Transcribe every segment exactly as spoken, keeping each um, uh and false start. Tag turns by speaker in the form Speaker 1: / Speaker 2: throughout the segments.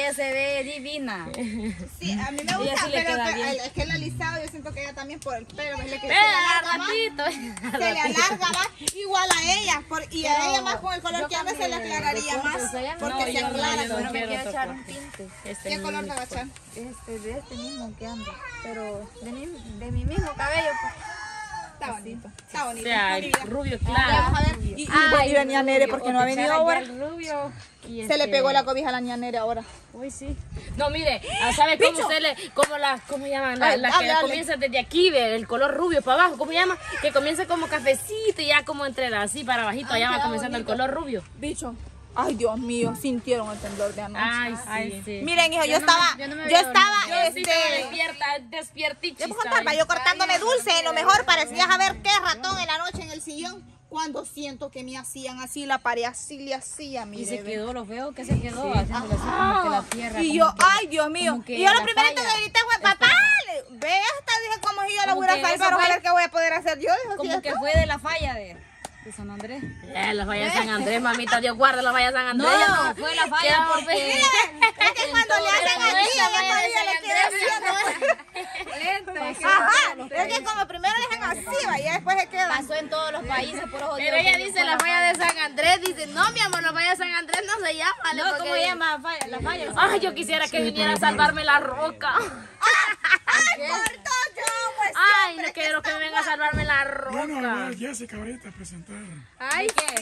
Speaker 1: ella se ve divina.
Speaker 2: Sí, a mí me gusta,
Speaker 1: sí le
Speaker 2: pero
Speaker 1: queda
Speaker 2: que-
Speaker 1: bien.
Speaker 2: el- es que el alisado yo siento que ella también por el pelo, ¿ves? Le que se le
Speaker 1: Vea,
Speaker 2: alarga más,
Speaker 1: ratito.
Speaker 2: se le alarga más, igual a ella, por- y a ella más con el color que anda se le aclararía más, porque
Speaker 1: No,
Speaker 2: se
Speaker 1: yo no,
Speaker 2: aclara.
Speaker 1: yo no
Speaker 2: con-
Speaker 1: me quiero
Speaker 3: otro
Speaker 1: echar un
Speaker 3: corte.
Speaker 1: tinte.
Speaker 3: Este
Speaker 2: ¿Qué
Speaker 3: es
Speaker 2: color
Speaker 3: mi
Speaker 2: te va a echar?
Speaker 1: Este, de este mismo que ando. Pero de mi, de mi mismo cabello, pues.
Speaker 2: Está bonito, está
Speaker 3: O
Speaker 2: bonito.
Speaker 3: sea,
Speaker 2: Olivia.
Speaker 3: rubio
Speaker 2: Vamos
Speaker 3: claro.
Speaker 2: a ver. Y, y,
Speaker 1: Ay,
Speaker 2: y la niña Nere, porque no ha venido ahora.
Speaker 3: El rubio. y
Speaker 2: Se le
Speaker 3: este-
Speaker 2: pegó la cobija a la niña Nere ahora.
Speaker 3: Uy, sí. No, mire, ah, ¿sabe cómo
Speaker 2: Bicho.
Speaker 3: se le, cómo la, cómo llaman? La,
Speaker 2: Ay,
Speaker 3: la
Speaker 2: dale,
Speaker 3: que
Speaker 2: dale.
Speaker 3: comienza desde aquí, ve, el color rubio para abajo, ¿cómo llama? Que comienza como cafecito y ya como entre la- así para abajito,
Speaker 2: Ay,
Speaker 3: allá va
Speaker 2: queda
Speaker 3: comenzando
Speaker 2: bonito.
Speaker 3: el color rubio.
Speaker 2: Bicho. Ay, Dios mío, sintieron el temblor de anoche.
Speaker 3: Ay, sí.
Speaker 1: sí.
Speaker 2: Miren, hijo, yo,
Speaker 1: Yo no me-
Speaker 2: estaba,
Speaker 1: yo no me
Speaker 2: yo
Speaker 1: había
Speaker 2: estaba,
Speaker 3: Yo sí estaba
Speaker 2: este...
Speaker 3: despierta, despiertichis.
Speaker 2: Yo puedo contar, va yo cortándome dulce, lo mejor parecía a ver qué ratón en la noche en el sillón. Cuando siento que me hacían así, la pared así le hacía,
Speaker 1: Y se
Speaker 2: mire. ve.
Speaker 1: quedó, lo veo que se quedó haciéndole así como que la tierra.
Speaker 2: Y
Speaker 1: como
Speaker 2: yo,
Speaker 1: que-
Speaker 2: ay, Dios mío.
Speaker 1: como que
Speaker 2: Y yo lo
Speaker 1: la
Speaker 2: primerito
Speaker 1: falla
Speaker 2: que grité fue, papá, le- ve esta, dije, como si yo la
Speaker 1: Como
Speaker 2: voy a
Speaker 1: que
Speaker 2: salvar,
Speaker 1: eso
Speaker 2: a
Speaker 1: fue-
Speaker 2: ver qué voy a poder hacer yo. Dijo,
Speaker 1: Como
Speaker 2: sí,
Speaker 1: que
Speaker 2: esto.
Speaker 1: fue de la falla de, de San Andrés.
Speaker 3: Eh, la falla de San Andrés, mamita, Dios guarda la falla de San Andrés.
Speaker 1: No, fue la falla
Speaker 3: Quedamos
Speaker 1: porque...
Speaker 3: pe-
Speaker 2: Es que cuando le hacen
Speaker 3: Pero no
Speaker 2: aquí,
Speaker 3: es la
Speaker 2: ella
Speaker 3: falla de
Speaker 2: todavía
Speaker 3: San
Speaker 2: le queda
Speaker 3: Andrés,
Speaker 2: haciendo.
Speaker 1: Lento.
Speaker 2: Ajá, es que como primero le dejan así, va, y después se queda.
Speaker 1: Pasó en todos los países, por ojo
Speaker 3: Pero ella dice la falla de San Andrés, dice, no, mi amor, la falla de San Andrés no se llama.
Speaker 1: No,
Speaker 3: porque-
Speaker 1: ¿cómo se llama falla? La falla.
Speaker 3: Ay, yo quisiera que viniera a salvarme la roca.
Speaker 2: ¡Ay, corto yo, pues!
Speaker 3: Ay, no quiero que me venga a salvarme la
Speaker 4: Bueno, va
Speaker 3: roca.
Speaker 4: Jessica ahorita a presentar
Speaker 1: Ay, ¿qué?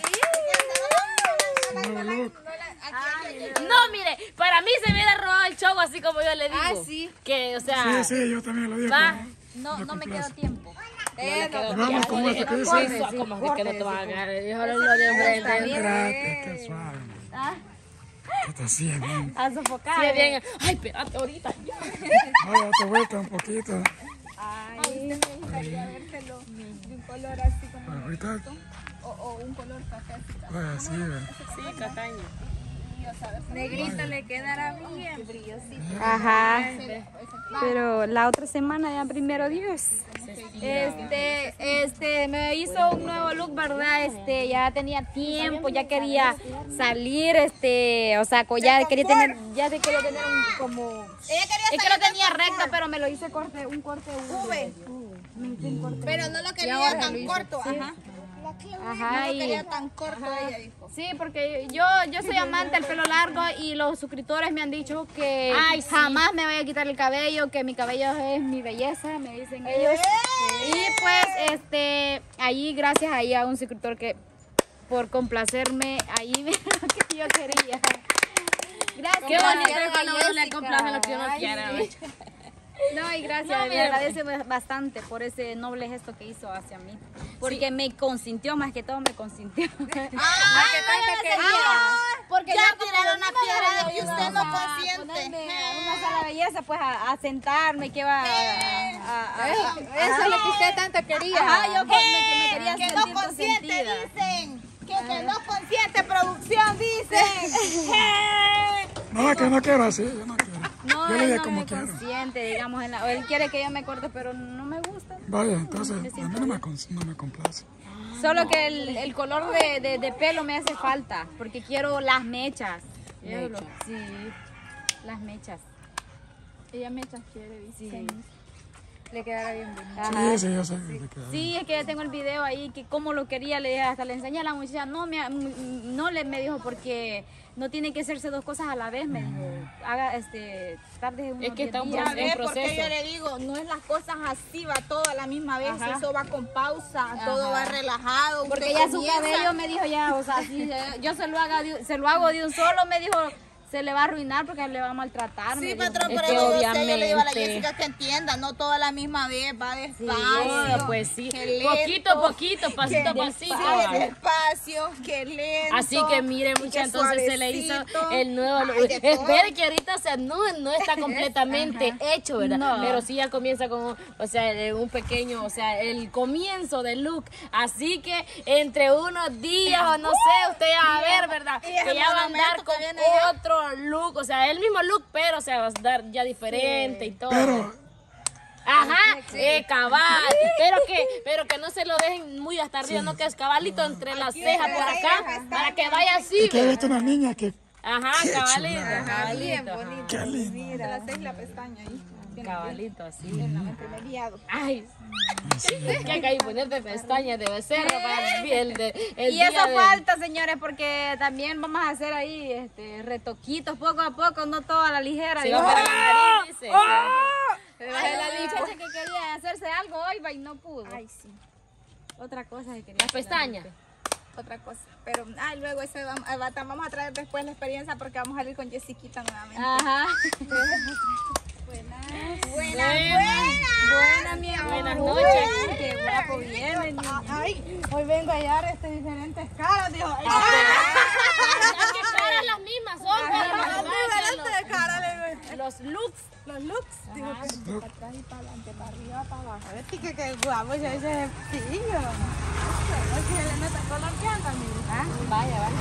Speaker 4: su nuevo look.
Speaker 3: No, mire, para mí se me hubiera robado el show así como yo le digo.
Speaker 1: Ah, sí.
Speaker 3: Que, o sea,
Speaker 4: Sí, sí, yo también lo digo.
Speaker 3: va.
Speaker 4: pero
Speaker 1: No,
Speaker 4: lo
Speaker 1: no me
Speaker 4: complace.
Speaker 1: queda tiempo.
Speaker 2: Eh, no,
Speaker 4: Y vamos con esto que dice.
Speaker 3: ¿Cómo es que no te vas a ganar? Yo lo digo de frente.
Speaker 4: Espérate, qué suave.
Speaker 1: Ah,
Speaker 4: ¿Qué está haciendo?
Speaker 1: a sofocar.
Speaker 3: Sí, bien. Ay, espérate ahorita.
Speaker 4: Vaya, te vuelta un poquito.
Speaker 2: Ay, me gustaría vérselo de un color así como,
Speaker 4: Bueno, ahorita,
Speaker 2: o, o un color café.
Speaker 4: vaya, sí, ve.
Speaker 3: Sí, Cataño.
Speaker 1: Negrito le quedará bien.
Speaker 5: Ajá. Pero la otra semana ya primero Dios.
Speaker 1: Este, este, me hizo un nuevo look, ¿verdad? Este, ya tenía tiempo, ya quería salir, este, o sea, co- ya quería tener, ya se quería tener un como,
Speaker 2: Ella quería
Speaker 1: es que
Speaker 2: salir
Speaker 1: lo tenía
Speaker 2: del
Speaker 1: recto,
Speaker 2: confort,
Speaker 1: pero me lo hice corte, un corte
Speaker 2: V, pero no lo quería
Speaker 1: ahora lo
Speaker 2: tan
Speaker 1: hice,
Speaker 2: corto,
Speaker 1: sí.
Speaker 2: ajá.
Speaker 1: Ajá,
Speaker 2: No lo
Speaker 1: y-
Speaker 2: quería tan corto, ella dijo.
Speaker 1: Sí, porque yo, yo soy amante del pelo largo y los suscriptores me han dicho que
Speaker 3: Ay, sí.
Speaker 1: jamás me voy a quitar el cabello, que mi cabello es mi belleza, me dicen ellos. Y pues, este, ahí gracias ahí a un suscriptor que por complacerme, ahí me lo que yo quería. Gracias.
Speaker 3: Qué bonito
Speaker 1: gracias,
Speaker 3: es cuando uno le
Speaker 1: Jessica.
Speaker 3: complace lo que uno
Speaker 1: Ay,
Speaker 3: quiere.
Speaker 1: sí. No, y gracias,
Speaker 3: No,
Speaker 1: le
Speaker 3: mira.
Speaker 1: agradezco bastante por ese noble gesto que hizo hacia mí. Porque me consintió, más que todo me consintió.
Speaker 2: Ah, ah,
Speaker 1: porque
Speaker 2: ya
Speaker 1: yo como
Speaker 2: tiraron
Speaker 1: no
Speaker 2: una
Speaker 1: me
Speaker 2: piedra
Speaker 1: había
Speaker 2: de que
Speaker 1: ido
Speaker 2: usted no
Speaker 1: a
Speaker 2: consiente.
Speaker 1: ponerme a una sala de belleza, pues a, a sentarme, que iba a... a- a-
Speaker 2: Eso es lo que usted tanto quería.
Speaker 1: Ajá, yo pues, me, me quería
Speaker 2: que
Speaker 1: sentir
Speaker 2: no consiente,
Speaker 1: consentida.
Speaker 2: dicen. Que, que no consiente producción, dicen.
Speaker 4: No, que no quiero así, yo no quiero.
Speaker 1: No,
Speaker 4: Yo le
Speaker 1: él
Speaker 4: dije
Speaker 1: no
Speaker 4: como
Speaker 1: me
Speaker 4: quiero.
Speaker 1: consiente, digamos, en la, él quiere que yo me corte, pero no me gusta.
Speaker 4: Vaya, entonces, a mí no me, cons- no me complace.
Speaker 1: Solo que el, el color de, de, de pelo me hace falta, porque quiero las mechas. Quiero- Sí, las mechas.
Speaker 2: Ella me quiere, dice.
Speaker 1: Le quedará bien bonito.
Speaker 4: Sí, sí, yo sé que te queda.
Speaker 1: Sí, es que ya tengo el video ahí, que como lo quería, le dije, hasta le enseñé a la muchacha, no, me, no le me dijo, porque no tiene que hacerse dos cosas a la vez, me dijo, haga, este, tarde unos
Speaker 3: Es que está un
Speaker 1: diez
Speaker 3: proceso.
Speaker 1: días.
Speaker 2: Ya ve, porque
Speaker 3: proceso.
Speaker 2: yo le digo, no es las cosas así, va todo a la misma vez,
Speaker 1: Ajá.
Speaker 2: eso va con pausa, todo va relajado.
Speaker 1: Porque
Speaker 2: usted
Speaker 1: ya su
Speaker 2: comienza-
Speaker 1: cabello me dijo ya, o sea, sí, ya- yo se lo, haga de- se lo hago de un solo, me dijo, se le va a arruinar porque le va a maltratar. me
Speaker 2: Sí,
Speaker 1: dijo.
Speaker 2: patrón,
Speaker 3: Es
Speaker 2: pero
Speaker 3: que
Speaker 2: yo, sé, yo le digo a la
Speaker 3: obviamente-
Speaker 2: Jessica que entienda, no toda a la misma vez, va despacio.
Speaker 3: No, pues sí.
Speaker 2: que lento,
Speaker 3: Poquito a poquito, pasito a
Speaker 2: que
Speaker 3: pasito.
Speaker 2: despacio, despacio, que lento.
Speaker 3: Así que mire,
Speaker 2: y
Speaker 3: mucha,
Speaker 2: que
Speaker 3: entonces se le hizo
Speaker 2: suavecito.
Speaker 3: el nuevo
Speaker 2: Ay,
Speaker 3: look.
Speaker 2: de todo.
Speaker 3: Espere que ahorita, o sea, no, no está completamente hecho, ¿verdad?
Speaker 1: No.
Speaker 3: Pero sí ya comienza con, o sea, eh, un pequeño, o sea, el comienzo del look. Así que entre unos días o no sé, usted va a ver, ¿verdad?
Speaker 2: y es
Speaker 3: Que
Speaker 2: el
Speaker 3: ya va a
Speaker 2: monumento
Speaker 3: andar con
Speaker 2: que viene ya.
Speaker 3: otro look, o sea, el mismo look, pero o sea, va a dar ya diferente y todo.
Speaker 4: Pero,
Speaker 3: Ajá, eh, cabal, pero que, pero que no se lo dejen muy hasta arriba, no que es cabalito entre las cejas por acá, para que vaya así.
Speaker 4: es que he visto una niña que
Speaker 3: Ajá, cabalito,
Speaker 2: Ajá, bien
Speaker 3: cabalito.
Speaker 2: bonito.
Speaker 4: Qué lindo.
Speaker 2: Mira, las seis la pestaña ahí.
Speaker 3: Ajá, cabalito, así.
Speaker 2: El primer guiado.
Speaker 3: Ay, que acá hay ponerte pestañas de becerro para el, el, de, el
Speaker 1: Y
Speaker 3: día
Speaker 1: eso
Speaker 3: de-
Speaker 1: falta, señores, porque también vamos a hacer ahí este, retoquitos poco a poco, no todo a la ligera.
Speaker 3: Se
Speaker 1: digo.
Speaker 3: va para la nariz, dice.
Speaker 1: Se bajé la muchacha que quería hacerse algo hoy va y no pudo.
Speaker 2: Ay, sí.
Speaker 1: Otra cosa que quería
Speaker 3: Las
Speaker 1: hacer.
Speaker 3: pestañas.
Speaker 2: Otra cosa. Pero, ay, luego eso vamos, eh, va- vamos a traer después la experiencia porque vamos a salir con Jessiquita nuevamente.
Speaker 1: Ajá.
Speaker 2: Buena,
Speaker 3: Buena.
Speaker 1: Buena, mi amor.
Speaker 3: Buenas noches.
Speaker 1: Uy, qué guapo viene, niña.
Speaker 2: Ay, hoy vengo a hallar este diferentes caras, dijo. Ay,
Speaker 3: Las que caras las mismas son, pero
Speaker 2: ah,
Speaker 3: lo que pasa es
Speaker 2: diferentes caras, le digo.
Speaker 3: que los, los looks.
Speaker 2: Los looks, digo que para atrás y para adelante, para arriba, para abajo. A ver, sí que qué guapo, ya ese pillo. Si se le nota color que anda, mira.
Speaker 1: Vaya, vaya.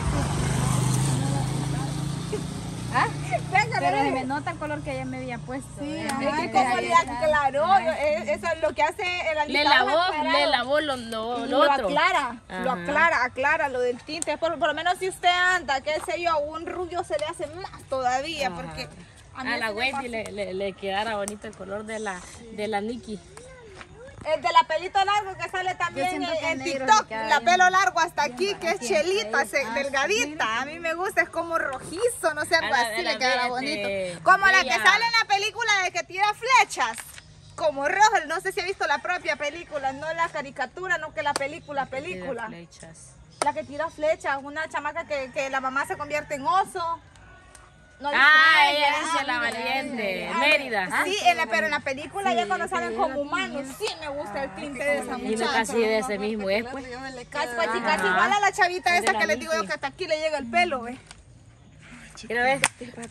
Speaker 2: ¿Ah? Venga,
Speaker 1: Pero
Speaker 2: le
Speaker 1: se
Speaker 2: digo.
Speaker 1: me nota el color que ella me había puesto.
Speaker 2: Sí,
Speaker 1: ¿eh?
Speaker 2: es que como le aclaró, yo- eh, eso es lo que hace el
Speaker 3: Le
Speaker 2: alisado
Speaker 3: lavó,
Speaker 2: aclarado.
Speaker 3: le lavó lo, lo, lo
Speaker 2: lo
Speaker 3: otro.
Speaker 2: aclara, lo
Speaker 3: Ajá.
Speaker 2: aclara, aclara lo del tinte. Por, por lo menos si usted anda, qué sé yo, un rubio se le hace más todavía,
Speaker 3: Ajá.
Speaker 2: porque a mí
Speaker 3: A la
Speaker 2: así me
Speaker 3: Wendy
Speaker 2: pasa.
Speaker 3: le, le, le quedara bonito el color de la, de la Nikki.
Speaker 2: El de la pelito largo que sale también
Speaker 1: siento
Speaker 2: en,
Speaker 1: que
Speaker 2: en
Speaker 1: negro
Speaker 2: TikTok,
Speaker 1: le queda
Speaker 2: la
Speaker 1: bien-
Speaker 2: pelo largo hasta aquí, que es
Speaker 1: así,
Speaker 2: chelita,
Speaker 1: ahí,
Speaker 2: se-
Speaker 1: ah,
Speaker 2: delgadita. A mí me gusta, es como rojizo, no sé, algo
Speaker 3: A la-
Speaker 2: así
Speaker 3: a la
Speaker 2: le quedará
Speaker 3: de-
Speaker 2: bonito.
Speaker 3: de-
Speaker 2: Como la que
Speaker 3: ella.
Speaker 2: sale en la película de que tira flechas. Como rojo, no sé si ha visto la propia película, no la caricatura, no que la película, película.
Speaker 3: Flechas.
Speaker 2: La que tira flechas, una chamaca que, que la mamá se convierte en oso. ¿No ha visto?
Speaker 3: Ah, ella es la valiente.
Speaker 2: Ah,
Speaker 3: Mérida.
Speaker 2: Sí, en la- pero en la película ya cuando salen como humanos, sí me gusta el tinte de esa
Speaker 3: Y no
Speaker 2: muchacha.
Speaker 3: casi de ese mismo es, pues.
Speaker 2: Casi, pues, sí, casi
Speaker 3: Ajá.
Speaker 2: igual a la chavita
Speaker 3: Es de
Speaker 2: esa
Speaker 3: la
Speaker 2: que les digo yo
Speaker 3: Nikki.
Speaker 2: que hasta aquí le llega el pelo, ¿ves?
Speaker 3: Quiero ver.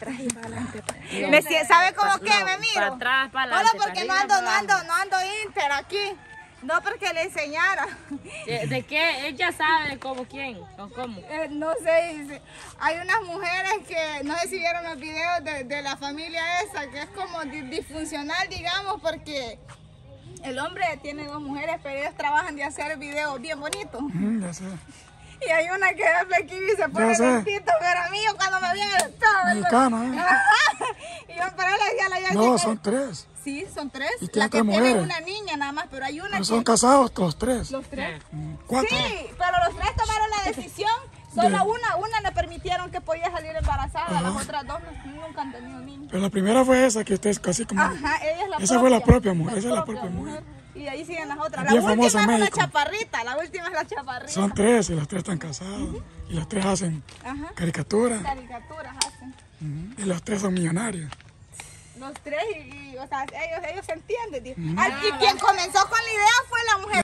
Speaker 2: Me sie- ¿Sabe cómo que
Speaker 3: No,
Speaker 2: me miro?
Speaker 3: para atrás, para
Speaker 2: Solo
Speaker 3: adelante,
Speaker 2: porque no
Speaker 3: para
Speaker 2: ando,
Speaker 3: arriba,
Speaker 2: no
Speaker 3: para
Speaker 2: ando, no ando inter aquí. No porque le enseñara.
Speaker 3: ¿De, de qué? Ella sabe cómo, quién o cómo.
Speaker 2: Eh, no sé, dice, hay unas mujeres que no sé si vieron los videos de, de la familia esa, que es como di- disfuncional, digamos, porque el hombre tiene dos mujeres, pero ellos trabajan de hacer videos bien bonitos.
Speaker 4: Mm, ya sé.
Speaker 2: Y hay una que es flequillo y se pone
Speaker 4: sé.
Speaker 2: lentito, pero a mí yo cuando me vi en el espejo,
Speaker 4: Mexicana, ¿eh?
Speaker 2: ajá, y yo pero le decía a la Yachi
Speaker 4: No,
Speaker 2: que-
Speaker 4: son tres.
Speaker 2: Sí, son tres.
Speaker 4: ¿Y
Speaker 2: La
Speaker 4: tiene
Speaker 2: que
Speaker 4: tres
Speaker 2: tiene
Speaker 4: mujeres?
Speaker 2: una niña nada más, pero hay una
Speaker 4: Pero
Speaker 2: que...
Speaker 4: son casados los tres.
Speaker 2: Los tres.
Speaker 4: Mm, Cuatro.
Speaker 2: Sí, pero los tres tomaron la decisión. Solo
Speaker 4: De-
Speaker 2: una, una le permitieron que podía salir embarazada, las otras dos no- nunca han tenido niños.
Speaker 4: Pero la primera fue esa que usted es casi como...
Speaker 2: Ajá, ella es la
Speaker 4: Esa fue la propia mujer, esa es la propia
Speaker 2: Y ahí siguen las otras.
Speaker 4: Bien
Speaker 2: La última
Speaker 4: famosa
Speaker 2: es
Speaker 4: en
Speaker 2: la
Speaker 4: México.
Speaker 2: chaparrita, la última es la chaparrita.
Speaker 4: Son tres y las tres están casadas. Y las tres hacen
Speaker 2: Ajá,
Speaker 4: caricaturas.
Speaker 2: caricaturas hacen.
Speaker 4: Ujú, y los tres son millonarios.
Speaker 2: Los tres, y, y, o sea, ellos, ellos se entienden. tío. Al- Y quien comenzó con la idea fue la mujer.